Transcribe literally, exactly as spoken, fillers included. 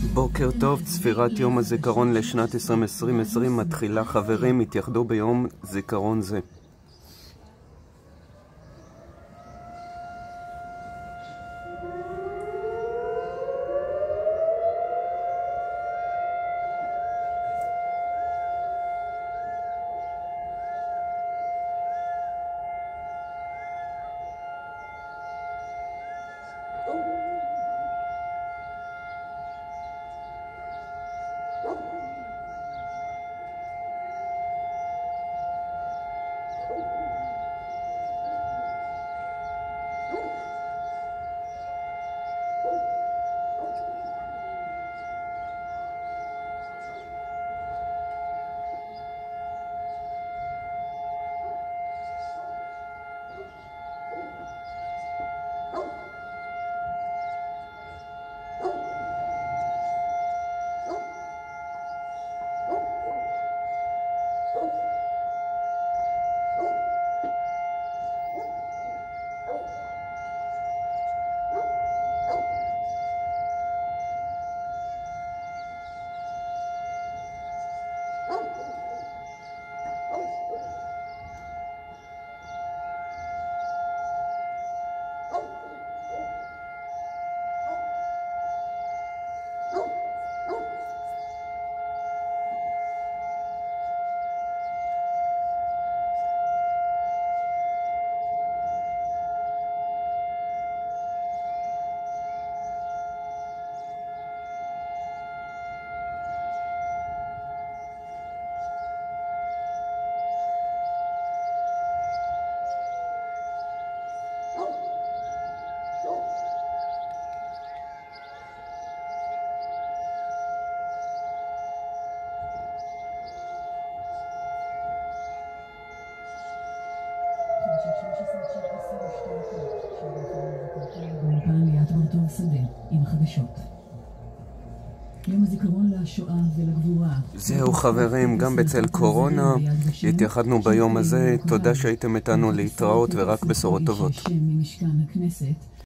בוקר טוב, צפירת יום הזיכרון לשנת עשרים עשרים מתחילה. חברים, התייחדו ביום זיכרון זה. עם חדשות. יום הזיכרון לשואה ולגבורה. זהו חברים, גם בצל קורונה התייחדנו ביום הזה. תודה שהייתם איתנו, להתראות ורק בשורות טובות. ממשכן הכנסת